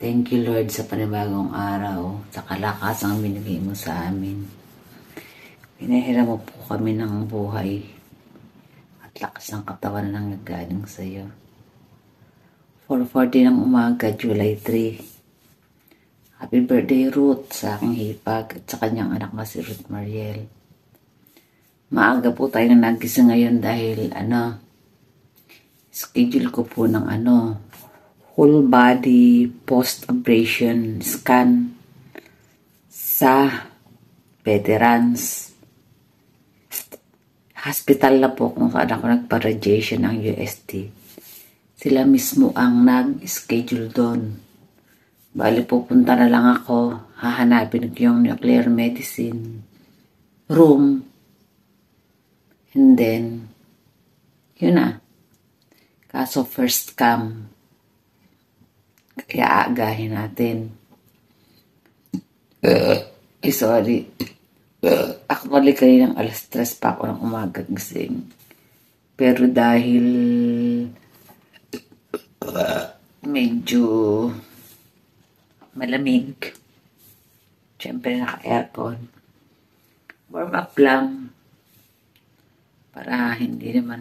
Thank you, Lord, sa panibagong araw, sa kalakasang binigay mo sa amin. Pinahiram mo po kami ng buhay at lakas ng katawan na nanggaling sa iyo. 4:40 ng umaga, July 3. Happy birthday, Ruth, sa aking hipag at sa kanyang anak na si Ruth Mariel. Maaga po tayong nagising ngayon dahil schedule ko po ng whole body post-abrasion scan sa veterans hospital na po kung saan ako nagpa-radiation ng UST. Sila mismo ang nag-schedule doon. Bali pupunta na lang ako, hahanapin ko yung nuclear medicine room, and then yun na. Kaso first come, kaya aagahin natin. Sorry. Actually, kaninang alas 3 pa ako ng umaga gising. Pero dahil medyo malamig, syempre naka-aircon, warm up lang para hindi naman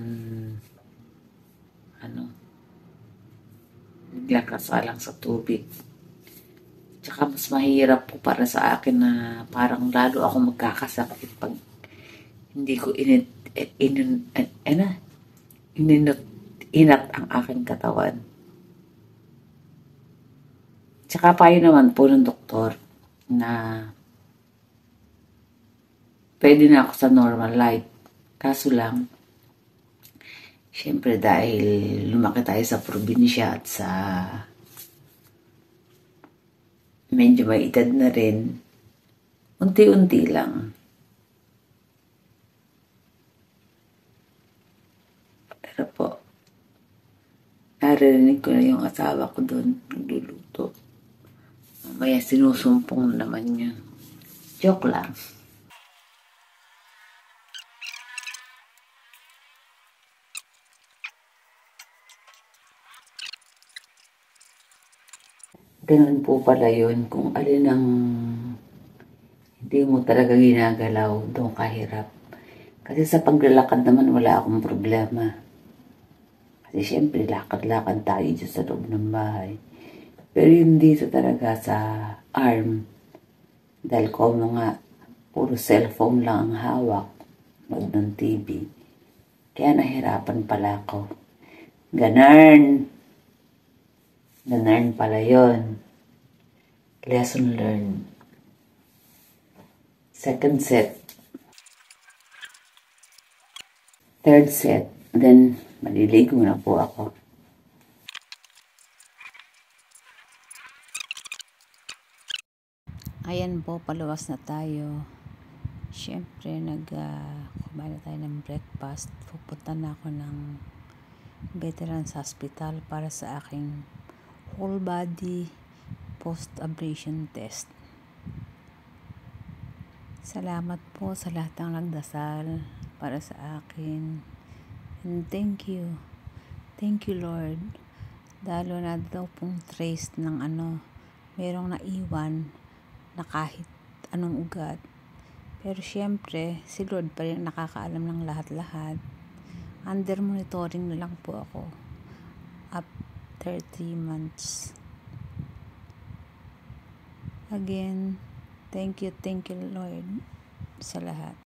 biglang kasalang sa tubig. Tsaka mas mahirap po para sa akin na parang lalo ako magkakasakit pag hindi ko inat ang aking katawan. Tsaka payo naman po ng doktor na pwede na ako sa normal life. Kaso lang, syempre dahil lumaki tayo sa probinsya at sa medyo may edad na rin, unti-unti lang. Pero po, naririnig ko na yung asawa ko doon, nagluluto. Mamaya sinusumpong naman niya. Joke lang. Ganun po pala yun. Kung alin ang hindi mo talaga ginagalaw, doon kahirap. Kasi sa paglalakad naman wala akong problema. Kasi syempre lakad-lakad tayo dyan sa loob ng bahay. Pero yun dito talaga sa arm. Dahil ko nga, puro cellphone lang ang hawak. Nood ng TV. Kaya nahirapan pala ako. Ganun pala yun. Lesson learned. Second set. Third set. Then, maliligo na po ako. Ayan po, paluwas na tayo. Siyempre, kumain na tayo ng breakfast. Pupunta na ako ng Veterans Hospital para sa aking whole body post-abrasion test. Salamat po sa lahat ng nagdasal para sa akin. And thank you. Thank you, Lord. Dahil na daw pong trace ng merong naiwan na kahit anong ugat. Pero syempre, si Lord pa rin nakakaalam ng lahat-lahat. Under monitoring na lang po ako. After 3 months. Again, thank you Lord sa lahat.